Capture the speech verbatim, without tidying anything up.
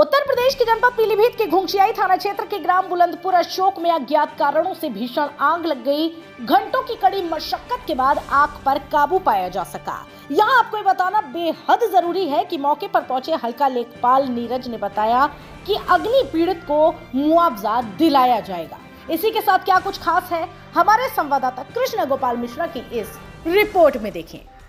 उत्तर प्रदेश के जनपद पीलीभीत के घुंघसियाई थाना क्षेत्र के ग्राम बुलंदपुर अशोक में अज्ञात कारणों से भीषण आग लग गई। घंटों की कड़ी मशक्कत के बाद आग पर काबू पाया जा सका। यहाँ आपको ये बताना बेहद जरूरी है कि मौके पर पहुंचे हल्का लेखपाल नीरज ने बताया कि अग्नि पीड़ित को मुआवजा दिलाया जाएगा। इसी के साथ क्या कुछ खास है, हमारे संवाददाता कृष्ण गोपाल मिश्रा की इस रिपोर्ट में देखें।